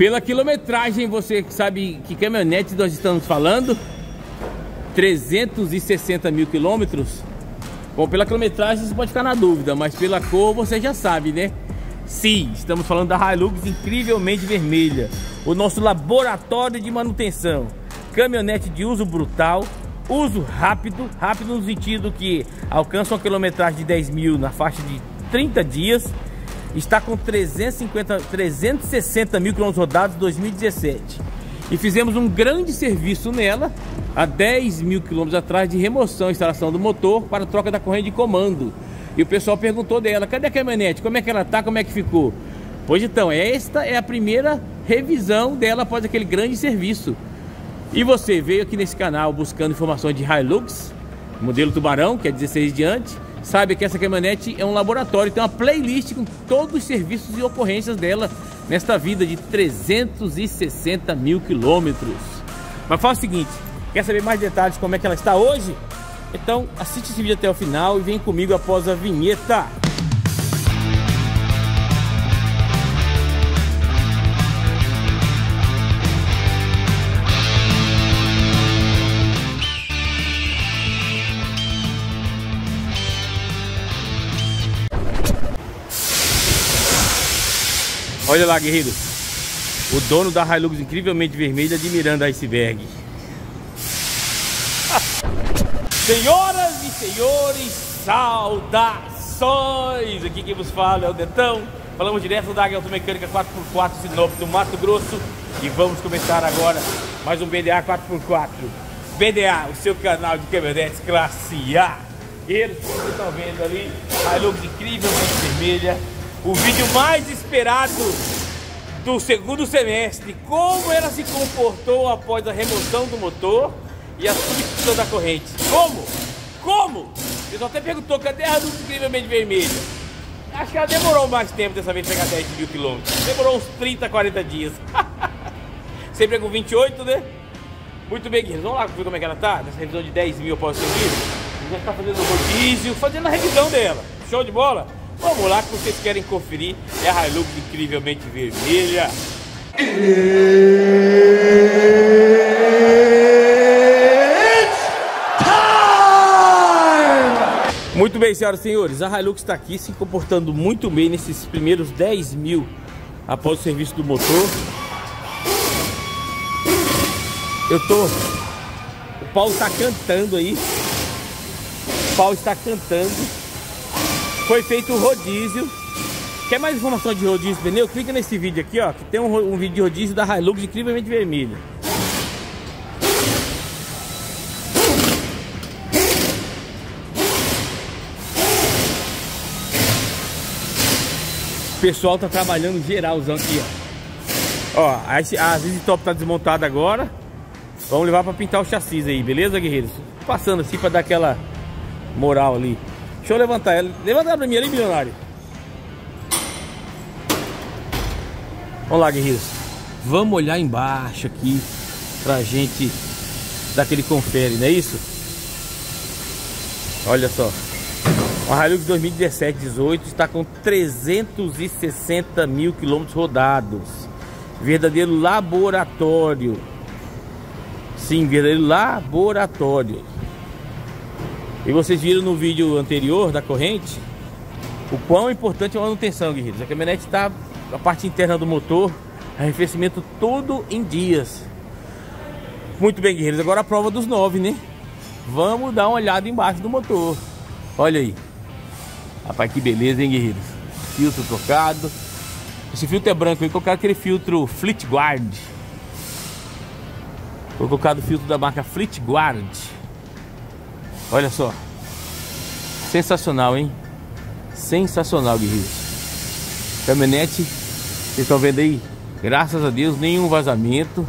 Pela quilometragem, você sabe que caminhonete nós estamos falando? 360 mil quilômetros. Bom, pela quilometragem você pode ficar na dúvida, mas pela cor você já sabe, né? Sim, estamos falando da Hilux incrivelmente vermelha, o nosso laboratório de manutenção. Caminhonete de uso brutal, uso rápido no sentido que alcança uma quilometragem de 10 mil na faixa de 30 dias. Está com 360 mil quilômetros rodados em 2017. E fizemos um grande serviço nela há 10 mil quilômetros atrás de remoção e instalação do motor para troca da corrente de comando. E o pessoal perguntou dela, cadê a caminhonete? Como é que ela tá? Como é que ficou? Pois então, esta é a primeira revisão dela após aquele grande serviço. E você veio aqui nesse canal buscando informações de Hilux, modelo Tubarão, que é 16 diante. Sabe que essa caminhonete é um laboratório, tem uma playlist com todos os serviços e ocorrências dela nesta vida de 360 mil quilômetros. Mas faz o seguinte, quer saber mais detalhes como é que ela está hoje? Então assiste esse vídeo até o final e vem comigo após a vinheta. Olha lá, guerreiros, o dono da Hilux incrivelmente vermelha admirando a iceberg. Senhoras e senhores, saudações! Aqui quem vos fala é o Detão. Falamos direto da Águia Automecânica 4x4 Sinop do Mato Grosso. E vamos começar agora mais um BDA 4x4. BDA, o seu canal de caminhonetes classe A. Guerreiros, como vocês estão vendo ali, Hilux incrivelmente vermelha. O vídeo mais esperado do segundo semestre. Como ela se comportou após a remoção do motor e a substituição da corrente. Como? O pessoal até perguntou, cadê a Hilux incrivelmente vermelha? Acho que ela demorou mais tempo dessa vez pegar 10 mil quilômetros. Demorou uns 30, 40 dias. Sempre com 28, né? Muito bem, guerreiros. Vamos lá ver como é que ela tá. Nessa revisão de 10 mil após o serviço. A gente já está fazendo o rodízio, fazendo a revisão dela. Show de bola? Vamos lá que vocês querem conferir. É a Hilux incrivelmente vermelha. Muito bem, senhoras e senhores, a Hilux está aqui se comportando muito bem nesses primeiros 10 mil após o serviço do motor. O Paulo está cantando aí. O Paulo está cantando. Foi feito o rodízio. Quer mais informação de rodízio de pneu? Clica nesse vídeo aqui, ó, que tem um vídeo de rodízio da Hilux incrivelmente vermelha. O pessoal tá trabalhando geralzão aqui, ó. A Easy Top tá desmontada agora. Vamos levar para pintar o chassi aí, beleza, guerreiros? Passando assim para dar aquela moral ali. Deixa eu levantar ela. Levanta ela pra mim ali, milionário. Vamos lá, guerreiros. Vamos olhar embaixo aqui pra gente dar aquele confere, não é isso? Olha só. A Hilux 2017-18 está com 360 mil quilômetros rodados. Verdadeiro laboratório. Sim, verdadeiro laboratório. E vocês viram no vídeo anterior da corrente o quão importante é a manutenção, guerreiros. A caminhonete está, a parte interna do motor, arrefecimento todo em dias. Muito bem, guerreiros, agora a prova dos 9, né? Vamos dar uma olhada embaixo do motor. Olha aí. Rapaz, que beleza, hein, guerreiros? Filtro trocado. Esse filtro é branco, eu colocar aquele filtro Fleetguard. Vou colocar o filtro da marca Fleetguard. Olha só. Sensacional, hein? Sensacional, guerreiros. Caminhonete, vocês estão vendo aí? Graças a Deus, nenhum vazamento.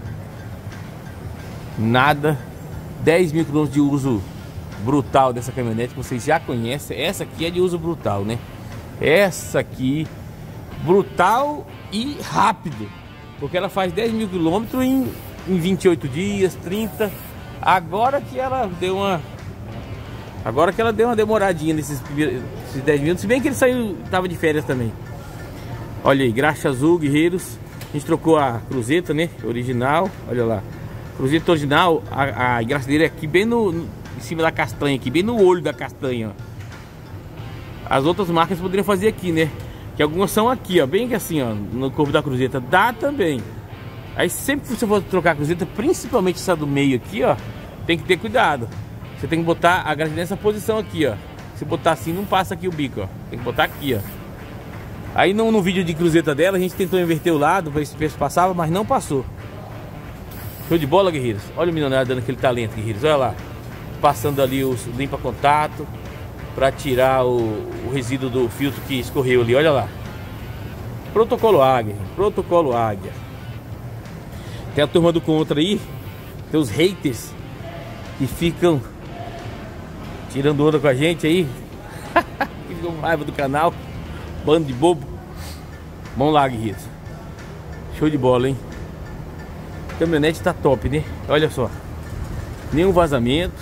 Nada. 10 mil quilômetros de uso brutal dessa caminhonete, que vocês já conhecem. Essa aqui é de uso brutal, né? Essa aqui, brutal e rápido. Porque ela faz 10 mil quilômetros em 28 dias, 30. Agora que ela deu uma demoradinha nesses 10 minutos. Se bem que ele saiu, tava de férias também. Olha aí, graxa azul, guerreiros. A gente trocou a cruzeta, né? Original, olha lá. Cruzeta original, a engraçadeira é aqui bem em cima da castanha, aqui bem no olho da castanha, ó. As outras marcas poderiam fazer aqui, né? Que algumas são aqui, ó, bem que assim, ó, no corpo da cruzeta. Dá também. Aí sempre que você for trocar a cruzeta, principalmente essa do meio aqui, ó, tem que ter cuidado. Você tem que botar a grade nessa posição aqui, ó. Se botar assim, não passa aqui o bico, ó. Tem que botar aqui, ó. Aí no vídeo de cruzeta dela, a gente tentou inverter o lado para ver se o peso passava, mas não passou. Show de bola, guerreiros. Olha o milionário dando aquele talento, guerreiros. Olha lá. Passando ali os limpa-contato para tirar o resíduo do filtro que escorreu ali. Olha lá. Protocolo Águia. Protocolo Águia. Tem a turma do contra aí. Tem os haters que ficam tirando onda com a gente aí. Ficam com raiva do canal. Bando de bobo. Vamos lá, guerreiros. Show de bola, hein? A caminhonete tá top, né? Olha só. Nenhum vazamento.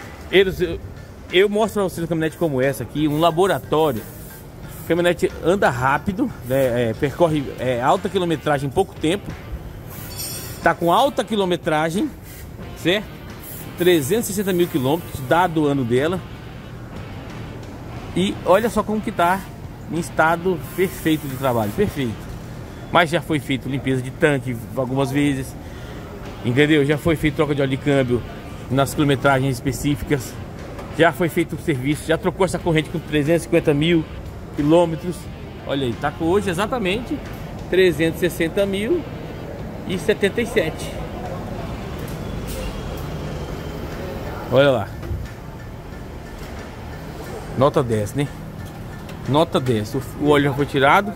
Eu mostro pra vocês uma caminhonete como essa aqui. Um laboratório. A caminhonete anda rápido, né? Percorre alta quilometragem em pouco tempo. Tá com alta quilometragem, certo? 360 mil quilômetros, dado o ano dela. E olha só como que tá em estado perfeito de trabalho, perfeito. Mas já foi feito limpeza de tanque algumas vezes, entendeu? Já foi feito troca de óleo de câmbio nas quilometragens específicas. Já foi feito o serviço, já trocou essa corrente com 350 mil quilômetros. Olha aí, tá com hoje exatamente 360.077. Olha lá. Nota 10, né? Nota 10. O óleo já foi tirado.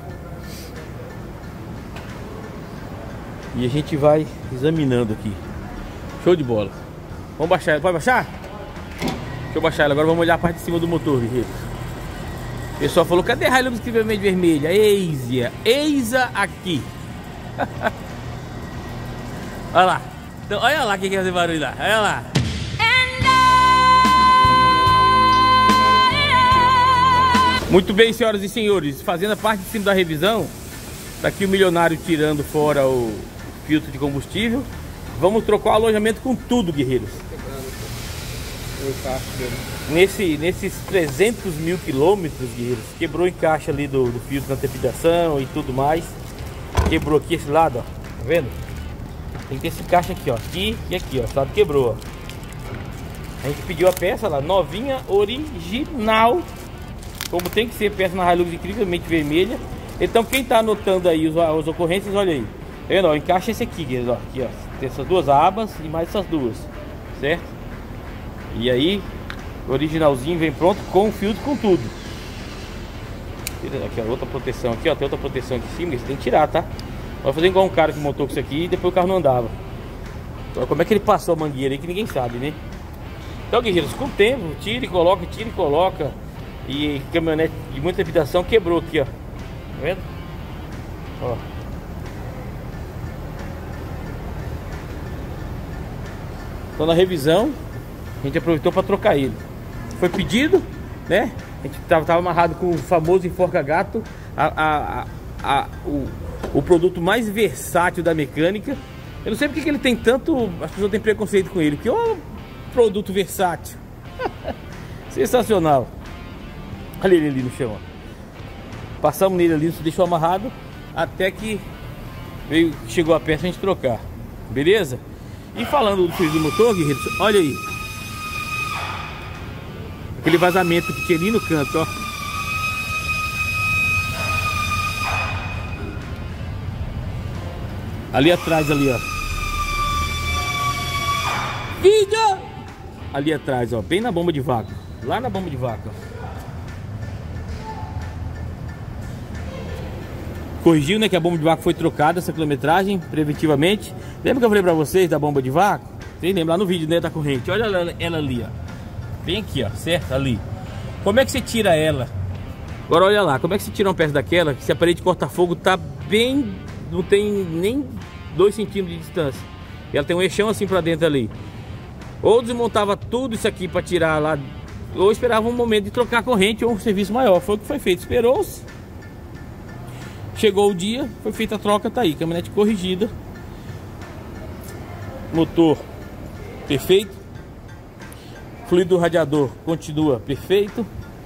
E a gente vai examinando aqui. Show de bola. Vamos baixar. Pode baixar? Deixa eu baixar ela. Agora vamos olhar a parte de cima do motor, guerreiro. O pessoal falou, cadê a Hilux que vermelho vermelha? Eisa aqui. Olha lá. Então, olha lá quem quer fazer barulho lá. Olha lá. Muito bem, senhoras e senhores, fazendo a parte de cima da revisão. Tá aqui o milionário tirando fora o filtro de combustível. Vamos trocar o alojamento com tudo, guerreiros. Nesses 300 mil quilômetros, guerreiros, quebrou o encaixe ali do filtro na trepidação e tudo mais. Quebrou aqui esse lado, ó. Tá vendo? Tem que ter esse encaixe aqui, ó. Aqui e aqui, ó. Esse lado quebrou, ó. A gente pediu a peça lá, novinha, original. Como tem que ser, peça na Hilux incrivelmente vermelha. Então quem tá anotando aí as ocorrências, olha aí. Tá vendo? Ó, encaixa esse aqui, guerreiros, ó. Aqui, ó. Tem essas duas abas e mais essas duas. Certo? E aí, o originalzinho vem pronto com o filtro, com tudo. Aqui, ó, outra proteção aqui, ó. Tem outra proteção aqui em cima, você tem que tirar, tá? Vai fazer igual um cara que montou com isso aqui e depois o carro não andava. Então, como é que ele passou a mangueira aí que ninguém sabe, né? Então, guerreiros, com o tempo, tira e coloca. E caminhonete de muita trepidação quebrou aqui, ó. Tá vendo? Ó. Então na revisão a gente aproveitou para trocar ele. Foi pedido, né? A gente tava amarrado com o famoso enforca gato, o produto mais versátil da mecânica. Eu não sei porque que ele tem tanto, as pessoas têm preconceito com ele, porque é um produto versátil. Sensacional. Olha ele ali no chão, ó. Passamos nele ali, deixou amarrado até que chegou a peça a gente trocar. Beleza? E falando do freio do motor, guerreiros, olha aí. Aquele vazamento que tinha ali no canto, ó. Ali atrás, ali, ó. Vídeo! Ali atrás, ó. Bem na bomba de vácuo. Lá na bomba de vácuo, ó. Corrigiu, né, que a bomba de vácuo foi trocada, essa quilometragem, preventivamente. Lembra que eu falei pra vocês da bomba de vácuo? Tem, lembra lá no vídeo, né, da corrente. Olha ela ali, ó. Bem aqui, ó, certo? Ali. Como é que você tira ela? Agora olha lá, como é que você tira uma peça daquela que se a parede de corta-fogo tá bem... Não tem nem 2 centímetros de distância. E ela tem um eixão assim pra dentro ali. Ou desmontava tudo isso aqui pra tirar lá, ou esperava um momento de trocar a corrente ou um serviço maior. Foi o que foi feito, esperou-se. Chegou o dia, foi feita a troca, tá aí, caminhonete corrigida. Motor perfeito. Fluido do radiador continua perfeito.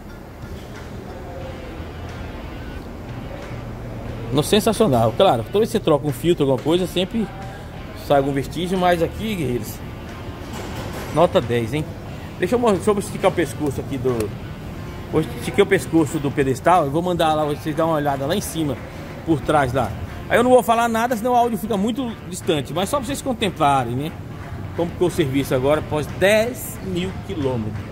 No sensacional, claro, toda vez que você troca um filtro, alguma coisa, sempre sai algum vestígio, mas aqui, guerreiros, nota 10, hein? Deixa eu esticar o pescoço aqui do... Vou esticar o pescoço do pedestal e vou mandar lá, vocês dar uma olhada lá em cima, por trás lá. Aí eu não vou falar nada, senão o áudio fica muito distante, mas só pra vocês contemplarem, né? Como ficou o serviço agora, após 10.000 quilômetros.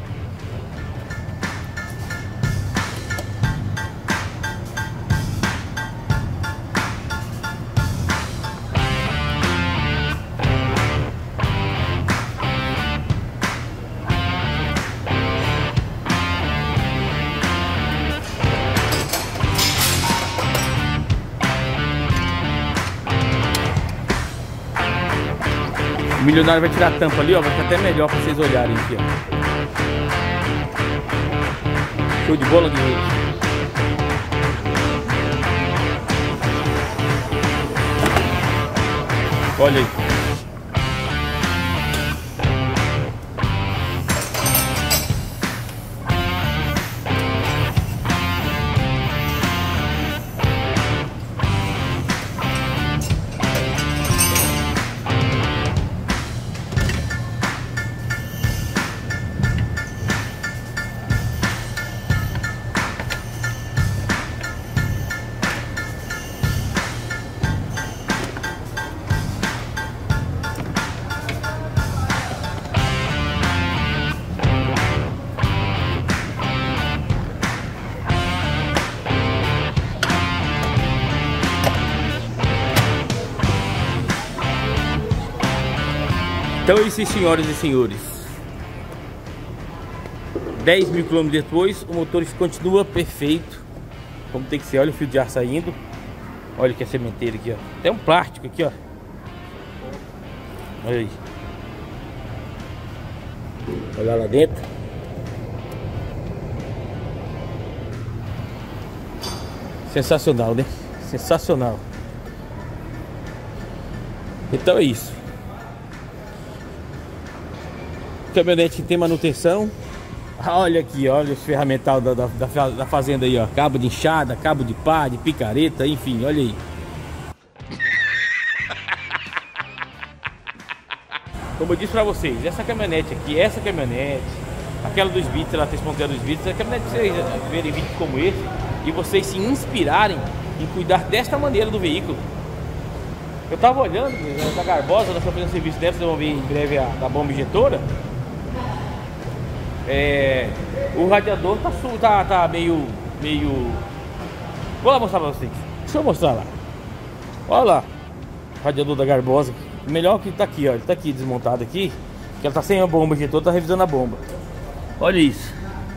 O milionário vai tirar a tampa ali, ó, vai ficar até melhor pra vocês olharem aqui, ó. Show de bola, guerreiro. Olha aí. Então é isso, senhoras e senhores. 10.000 km depois, o motor continua perfeito, como tem que ser. Olha o fio de ar saindo. Olha que a sementeira aqui, ó. Tem um plástico aqui, ó. Olha aí. Olha lá dentro. Sensacional, né? Sensacional. Então é isso. Caminhonete tem manutenção. Olha aqui, olha os ferramental da fazenda aí, ó. Cabo de enxada, cabo de pá, de picareta, enfim, olha aí. Como eu disse pra vocês, essa caminhonete aqui, aquela dos Beats, ela 3.0 dos Beats, a caminhonete pra vocês verem vídeos como esse e vocês se inspirarem em cuidar desta maneira do veículo. Eu tava olhando da Garbosa, nós estamos fazendo serviço dela, vocês vão ver em breve da bomba injetora. O radiador tá meio... Vou lá mostrar pra vocês. Deixa eu mostrar lá. Olha lá. O radiador da Garbosa. Melhor que tá aqui, ó. Ele tá aqui desmontado aqui. Que ela tá sem a bomba injetor, tá revisando a bomba. Olha isso.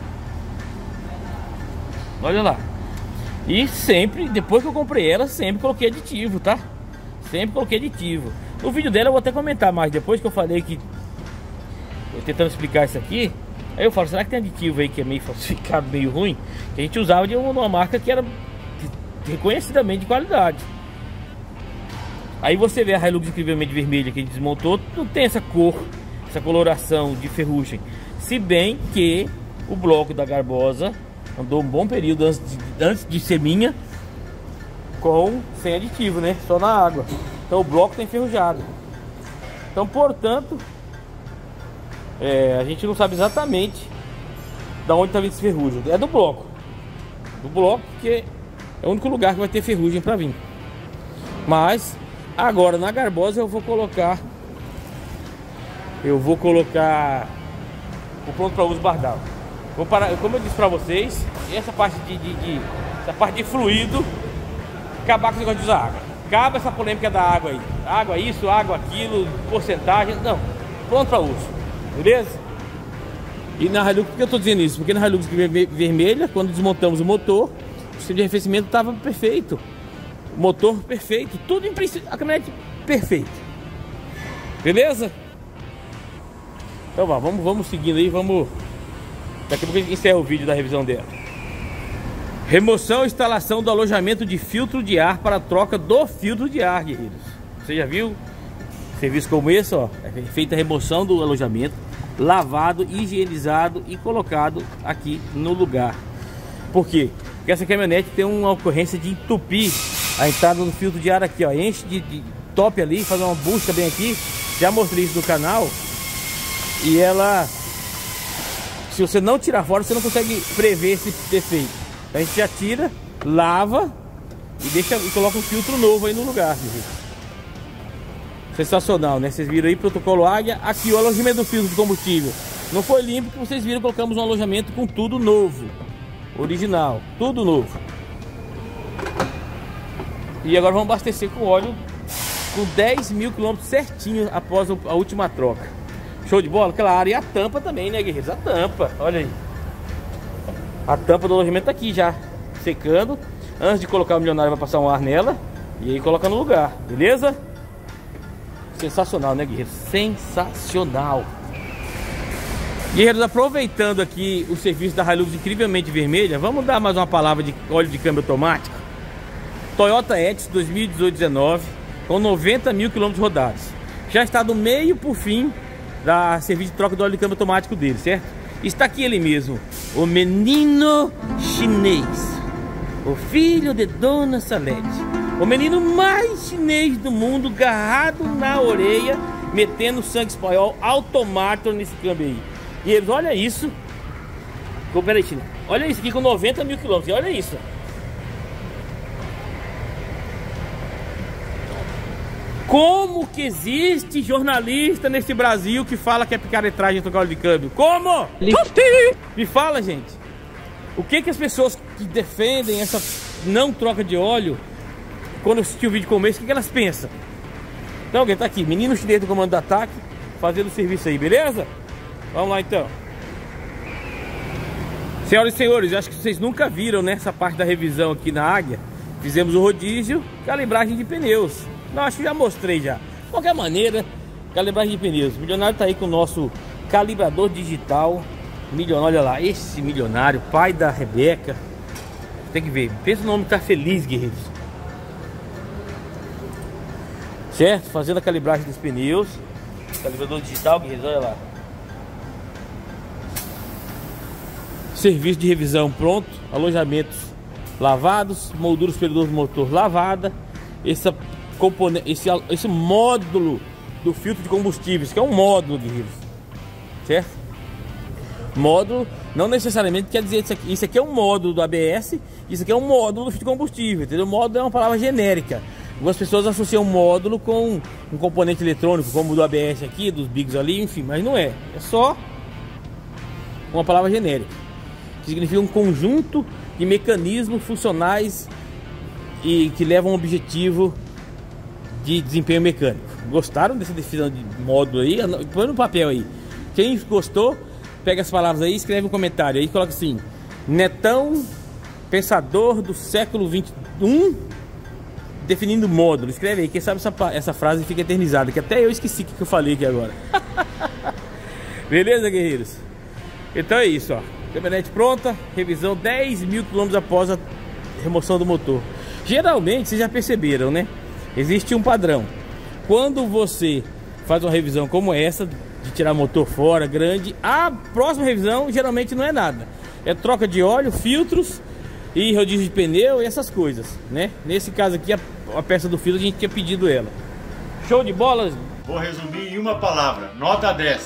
Olha lá. E sempre, depois que eu comprei ela, sempre coloquei aditivo, tá? Sempre coloquei aditivo. No vídeo dela eu vou até comentar mais. Depois que eu falei que... Eu tentando explicar isso aqui. Aí eu falo, será que tem aditivo aí que é meio falsificado, meio ruim? Que a gente usava de uma marca que era reconhecidamente de qualidade. Aí você vê a Hilux incrivelmente vermelha que a gente desmontou, não tem essa cor, essa coloração de ferrugem. Se bem que o bloco da Garbosa andou um bom período antes de ser minha, sem aditivo, né? Só na água. Então o bloco tá enferrujado. Então, portanto... a gente não sabe exatamente da onde está vindo esse ferrugem. É do bloco. Do bloco, porque é o único lugar que vai ter ferrugem para vir. Mas agora na Garbosa eu vou colocar o pronto para uso Bardal. Vou parar, como eu disse para vocês, essa parte de fluido, acabar com o negócio de usar água. Acaba essa polêmica da água aí. Água isso, água aquilo, porcentagem. Não, pronto para uso. Beleza? E na Hilux, por que eu tô dizendo isso? Porque na Hilux vermelha, quando desmontamos o motor, o sistema de arrefecimento estava perfeito. O motor perfeito, tudo em princípio, a caminhonete perfeita. Beleza? Então vá, vamos seguindo aí, vamos... Daqui a pouco a gente encerra o vídeo da revisão dela. Remoção e instalação do alojamento de filtro de ar para troca do filtro de ar, guerreiros. Você já viu serviço como esse, ó? É feita a remoção do alojamento, lavado, higienizado e colocado aqui no lugar. Por quê? Porque essa caminhonete tem uma ocorrência de entupir a entrada do filtro de ar aqui, ó. Enche de top ali, fazer uma busca bem aqui. Já mostrei isso no canal. E ela, se você não tirar fora, você não consegue prever esse defeito. A gente já tira, lava e coloca um filtro novo aí no lugar. Sensacional, né? Vocês viram aí, protocolo Águia. Aqui o alojamento do filtro de combustível não foi limpo, como vocês viram, colocamos um alojamento com tudo novo, original, tudo novo. E agora vamos abastecer com óleo com 10 mil quilômetros certinho após a última troca. Show de bola? Claro, e a tampa também, né, guerreiros? A tampa, olha aí. A tampa do alojamento tá aqui já, secando. Antes de colocar o milionário, vai passar um ar nela e aí coloca no lugar, beleza? Sensacional, né, guerreiros? Sensacional. Guerreiros, aproveitando aqui o serviço da Hilux incrivelmente vermelha, vamos dar mais uma palavra de óleo de câmbio automático. Toyota Etios 2018-19 com 90 mil quilômetros rodados. Já está do meio por fim da serviço de troca do óleo de câmbio automático dele, certo? Está aqui ele mesmo, o menino chinês, o filho de Dona Salete, o menino mais chinês do mundo, agarrado na orelha, metendo sangue espanhol automático nesse câmbio aí. E eles, olha isso. Peraí, China. Olha isso aqui com 90 mil quilômetros. Olha isso. Como que existe jornalista nesse Brasil que fala que é picaretragem trocar óleo de câmbio? Como? Me fala, gente. O que as pessoas que defendem essa não troca de óleo, quando assistir o vídeo como esse, o que elas pensam? Então, alguém tá aqui, menino chinês do comando do ataque, fazendo o serviço aí, beleza? Vamos lá então. Senhoras e senhores, eu acho que vocês nunca viram nessa parte da revisão aqui na Águia. Fizemos o rodízio, calibragem de pneus. Não, acho que já mostrei já. De qualquer maneira, calibragem de pneus. O milionário tá aí com o nosso calibrador digital. Milionário, olha lá, esse milionário, pai da Rebeca. Tem que ver, pensa no nome que tá feliz, guerreiros. Certo? Fazendo a calibragem dos pneus. Calibrador digital, guerreiros, olha lá. Serviço de revisão pronto. Alojamentos lavados. Moldura superior do motor lavada. Esse módulo do filtro de combustíveis, que é um módulo, guerreiros, certo? Módulo não necessariamente quer dizer isso aqui. Isso aqui é um módulo do ABS, isso aqui é um módulo do filtro de combustível, entendeu? Módulo é uma palavra genérica. Algumas pessoas associam módulo com um componente eletrônico, como o do ABS aqui, dos bigs ali, enfim, mas não é. É só uma palavra genérica, que significa um conjunto de mecanismos funcionais e que levam a um objetivo de desempenho mecânico. Gostaram dessa definição de módulo aí? Põe no papel aí. Quem gostou, pega as palavras aí, escreve um comentário aí, coloca assim: Netão, pensador do século 21, definindo módulo. Escreve aí, quem sabe essa frase fica eternizada, que até eu esqueci o que eu falei aqui agora. Beleza, guerreiros? Então é isso, ó. Caminhonete pronta, revisão 10 mil quilômetros após a remoção do motor. Geralmente, vocês já perceberam, né? Existe um padrão. Quando você faz uma revisão como essa, de tirar motor fora, grande, a próxima revisão geralmente não é nada. É troca de óleo, filtros e rodízio de pneu e essas coisas, né? Nesse caso aqui, a peça do filtro a gente tinha pedido ela. Show de bola? Vou resumir em uma palavra: nota 10.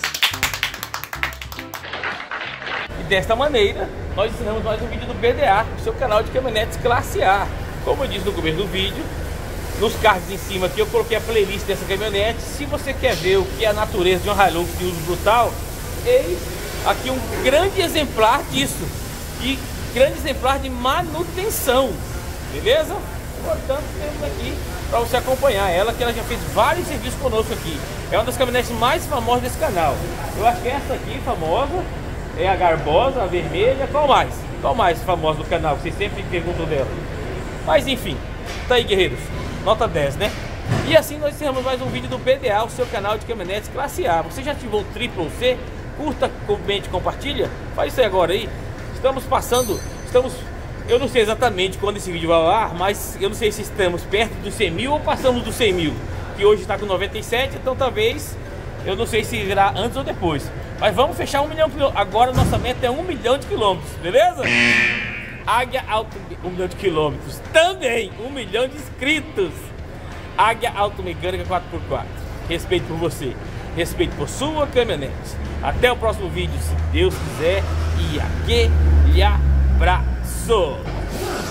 E desta maneira, nós ensinamos mais um vídeo do BDA, o seu canal de caminhonetes classe A. Como eu disse no começo do vídeo, nos cards em cima aqui eu coloquei a playlist dessa caminhonete. Se você quer ver o que é a natureza de uma Hilux de uso brutal, eis aqui um grande exemplar disso. E grande exemplar de manutenção, beleza? Portanto, temos aqui para você acompanhar ela, que ela já fez vários serviços conosco aqui. É uma das caminhonetes mais famosas desse canal. Eu acho que essa aqui famosa é a Garbosa, a vermelha. Qual mais? Qual mais famosa do canal? Vocês sempre perguntam dela. Mas enfim, tá aí, guerreiros. Nota 10, né? E assim nós encerramos mais um vídeo do BDA, o seu canal de caminhonetes classe A. Você já ativou o Triple C? Curta, comente, compartilha. Faz isso aí agora aí. Estamos Eu não sei exatamente quando esse vídeo vai ao ar, mas eu não sei se estamos perto dos 100 mil ou passamos dos 100 mil. Que hoje está com 97, então talvez, eu não sei se irá antes ou depois. Mas vamos fechar 1 milhão de quilômetros. Agora nossa meta é 1 milhão de quilômetros, beleza? Águia Auto 1 milhão de quilômetros. Também 1 milhão de inscritos. Águia Automecânica 4x4. Respeito por você, respeito por sua caminhonete. Até o próximo vídeo, se Deus quiser. E aquele abraço.